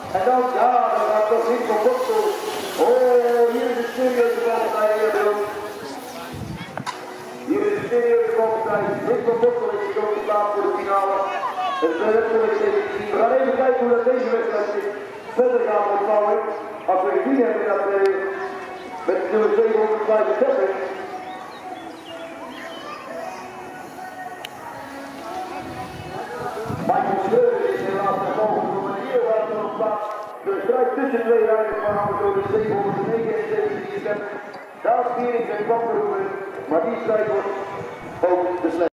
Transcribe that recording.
En dan, ja, dan gaat toch niet van Boksel. Oh, hier is de serieuze valpartij, heer. Hier is de serieuze valpartij. Rick van Boksel is ook geplaatst voor de finale. Het is we gaan even kijken hoe dat deze wedstrijd verder gaat ontvouwen. Als we gezien hebben dat met nummer 735. Michael Schreuder is helaas naar boven door een heel hard op plaats. De strijd tussen twee rijders van door de 779. Daar is Pierink en Kwamperoeven, maar die strijd wordt ook beslecht.